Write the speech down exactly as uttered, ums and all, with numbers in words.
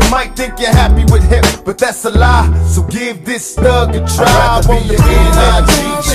might think you're happy with him, but that's a lie. So give this thug a try. I'd rather be your N I G